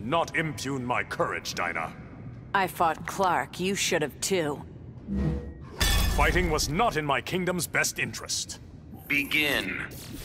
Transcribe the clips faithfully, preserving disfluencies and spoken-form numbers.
not impugn my courage, Dinah. I fought Clark. You should have too. Fighting was not in my kingdom's best interest. Begin.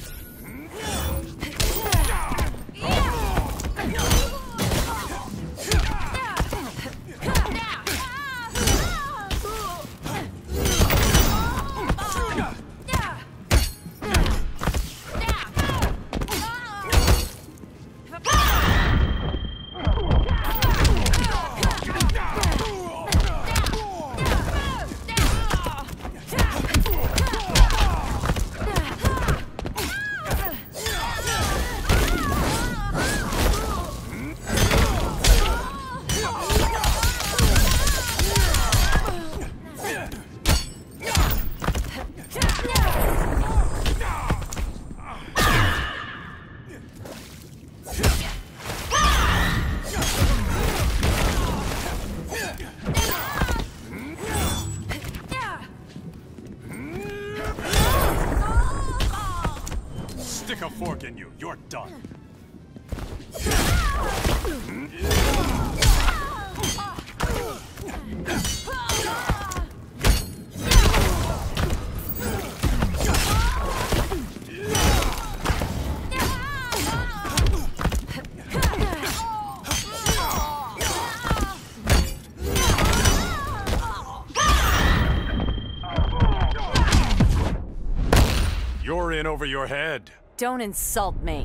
Stick a fork in you. You're done. You're in over your head. Don't insult me.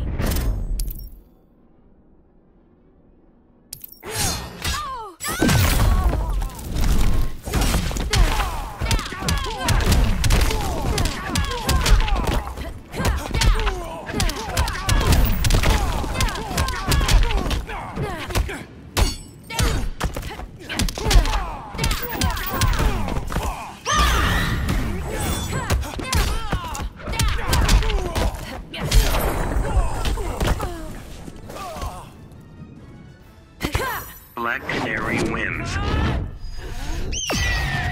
Black Canary wins.